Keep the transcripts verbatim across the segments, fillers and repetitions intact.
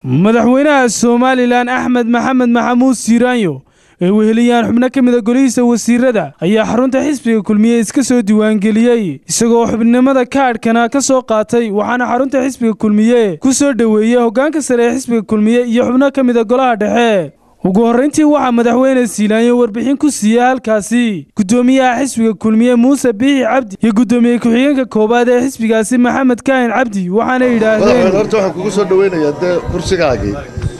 madaxweynaha Soomaaliland Axmed Maxamed Maxamuud Siiraanyo ee weheliyaan xubno ka mid ah golihiisa wasiirada ayaa xarunta xisbiga kulmiye iska soo diiwaan geliyay isagoo xubnimada kaadhkana ka soo qaatay waxaana xarunta xisbiga kulmiye ku soo dhaweeyay hoggaanka sare ee xisbiga kulmiye iyo xubno ka mid ah golaha dhexe ugu horreyntii waxa madaxweyne Siiraanyo warbixin ku siiyay halkaasi gudoomiyaha xisbiga kulmiye Muuse Biixi Cabdi iyo gudoomiye ku-xigeenka koobaad ee xisbigaasi Maxamed Kaahin Cabdi waxaana yiraahdeen horta waxaan kugu soo dhaweynayaa kursigaagii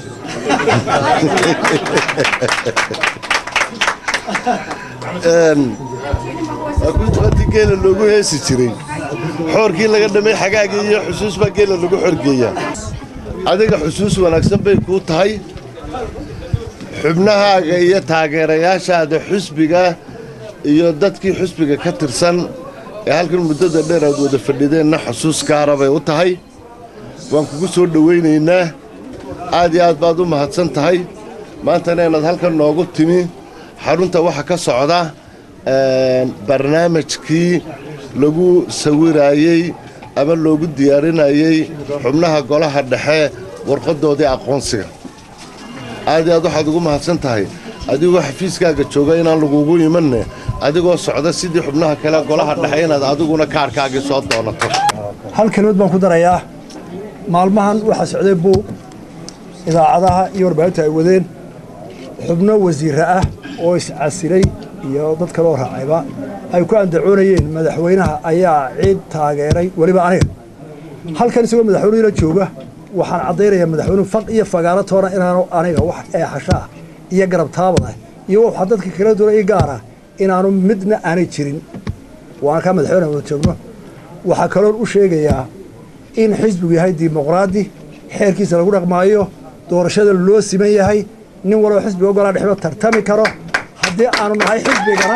een aqunti geela loogu heesi jiray xoorkii laga dhamay xagaagii iyo xusuus baa geela lagu xorgeeyaa adiga xusuus wanaagsan bay ku tahay xubnahaaga iyo taageerayaashaada xisbiga iyo dadkii xisbiga ka tirsan ee halkan muddada dheer aad wada fadhideenna xusuus gaara bay u tahay waan kugu soo dhaweynaynaa aad iyo aad baad u mahadsan tahay maantana inaad halkan noogu timi xarunta waxa ka socda barnaamijkii lagu sawirayey ama loogu diyaarinayey xubnaha golaha dhexe warqadoodii aqoonsiga aad iyo aad waxaad ugu mahadsan tahay adigoo xafiiskaaga jooga inaan lagugu imanne adigoo socda sidii xubnaha kale golaha dhexe inaad adiguna kaarkaagii soo doonato hal kelmad baan ku darayaa maalmahan waxaa socday buu idaacadaha iyo warbaahinta ay wadeen xubno wasiirra ah oo iscasilay iyo dad kale oo raacayba ay ku andacoonayeen madaxweynaha ayaa ciid taageeray weliba aniga halkan isagoo madaxweynuhu la jooga waxaan caddaynayaa madaxweynuhu faq iyo fagaalo toona inaanu aniga wax eexasho ah iyo garab taabad ah iyo waxa dadka kala duwan ii gaara inaanu midna aanay jirin waan ka madaxweynaha wada joogno waxaa kaloo u sheegayaa in xisbigu yahay dimuqraadi xeerkiisa lagu dhaqmaayo doorashada loo siman yahay nin walba xisbiga golaha dhexe tartami karo haddii aanu nahay xisbigana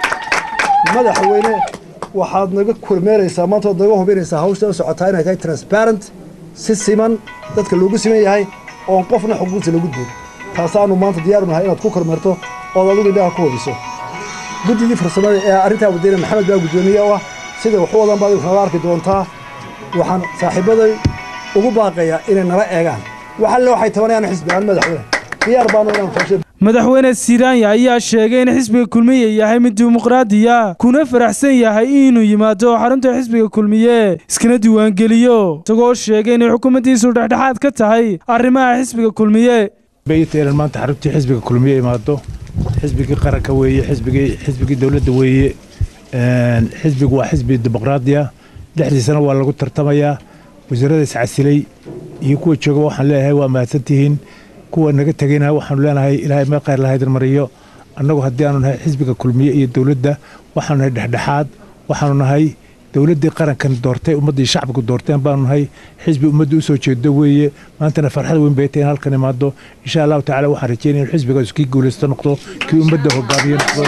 madaxweyne waxaad naga kormeeraysaa maanta waad naga hubinaysaa hawsha u socotaa inay tahay transparent si siman dadka loogu siman yahay oon qofna xuquuqdiisa lagu duun taasaanu maanta diyaaru nahay inaad ku kormeerto ood adigu indhaha ku hubiso guddidii farsamada ee arrintaa wadayna maxamed baa guddoomiye u ah sida wax u wadan baad nala arki doontaa waxaan saaxiibaday ugu baaqayaa inay nala eegaan waxalle waxay tabanayaan xisbigaan madaxweyne diyaar baanu inaan fashay madaxweyne Siiraanyo ayaa sheegay in xisbiga kulmiye yahay mid dimuqraadi ah kuna faraxsan yahay inuu yimaado xarunta xisbiga kulmiye iskana diiwaan geliyo isagoo sheegay in xukuumaddiisu dhexdhexaad ka tahay arrimaha xisbiga kulmiye bayteen maanta xarunta xisbiga kulmiye imaado xisbiga qaranka weeye xisbiga xisbiga dawladda weeye een xisbigu waa xisbi dimuqraadi ah dhexdiisana waa lagu tartamayaa wasiirada iscasilay iyo kuwa jooga waxaan leeyahay waa mahadsantihiin kuwa naga tagayna waxaanu leenahay ilaahay ma khayr lahayd mariyo annagu haddii aanu nahay xisbiga kulmiye iyo dawladda waxaanu nahay dhexdhexaad waxaanu nahay dawladdii qarankan doortay ummaddii shacbigu doorteen baanu nahay xisbi ummadda u soo jeedo weeye maantana farxad weyn bay tahay in halkan imaado insha allahu tacaala waxaan rajeynaya in xisbigaas kii guulaysto noqdo kii ummadda hogaamiyo noqdo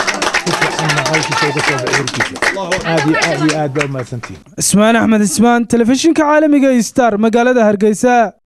ismaan axmed ismaan telefishinka caalamiga star magaalada hargeysa.